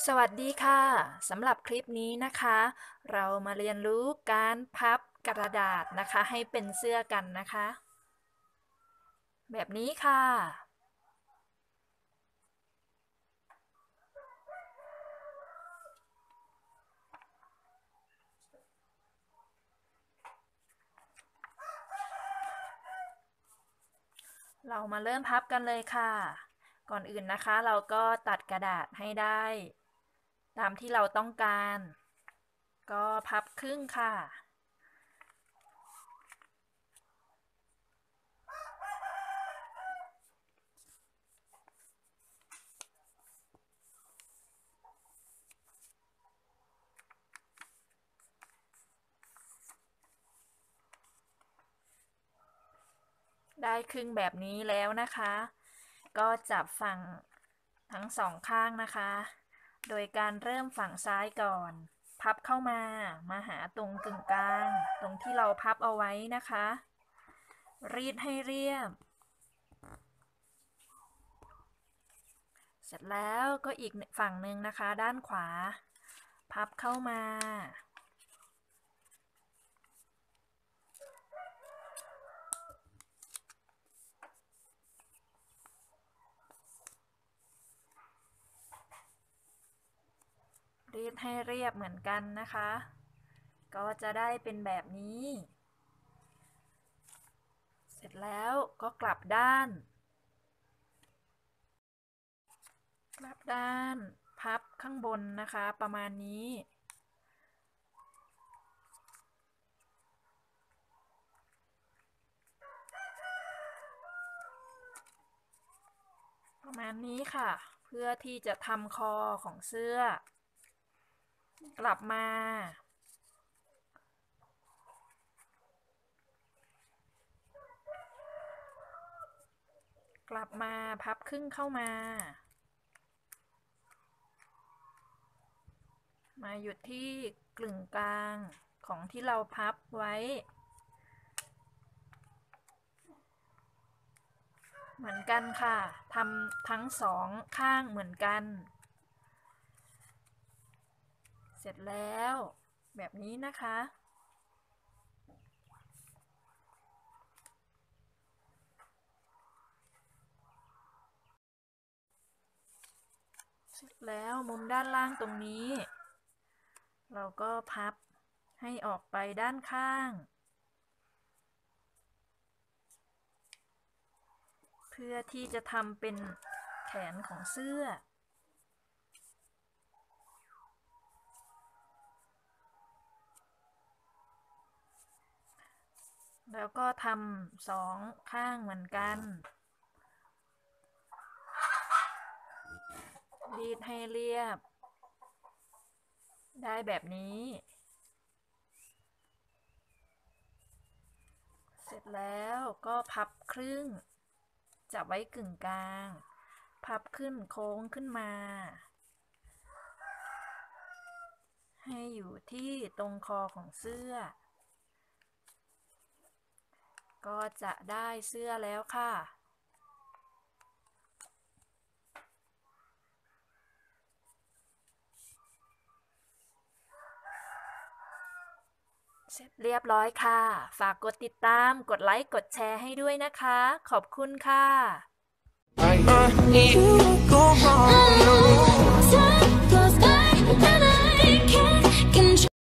สวัสดีค่ะสำหรับคลิปนี้นะคะเรามาเรียนรู้การพับกระดาษนะคะให้เป็นเสื้อกันนะคะแบบนี้ค่ะเรามาเริ่มพับกันเลยค่ะก่อนอื่นนะคะเราก็ตัดกระดาษให้ได้ตามที่เราต้องการก็พับครึ่งค่ะได้ครึ่งแบบนี้แล้วนะคะก็จับฝั่งทั้งสองข้างนะคะโดยการเริ่มฝั่งซ้ายก่อนพับเข้ามาหาตรงกึ่งกลางตรงที่เราพับเอาไว้นะคะรีดให้เรียบเสร็จแล้วก็อีกฝั่งหนึ่งนะคะด้านขวาพับเข้ามารีดให้เรียบเหมือนกันนะคะก็จะได้เป็นแบบนี้เสร็จแล้วก็กลับด้านพับข้างบนนะคะประมาณนี้ค่ะเพื่อที่จะทำคอของเสื้อกลับมา พับครึ่งเข้ามาหยุดที่กึ่งกลางของที่เราพับไว้เหมือนกันค่ะทำทั้งสองข้างเหมือนกันเสร็จแล้วแบบนี้นะคะเสร็จแล้วมุมด้านล่างตรงนี้เราก็พับให้ออกไปด้านข้างเพื่อที่จะทำเป็นแขนของเสื้อแล้วก็ทำสองข้างเหมือนกันรีดให้เรียบได้แบบนี้เสร็จแล้วก็พับครึ่งจับไว้กึ่งกลางพับขึ้นโค้งขึ้นมาให้อยู่ที่ตรงคอของเสื้อก็จะได้เสื้อแล้วค่ะเสร็จเรียบร้อยค่ะฝากกดติดตามกดไลค์กดแชร์ให้ด้วยนะคะขอบคุณค่ะ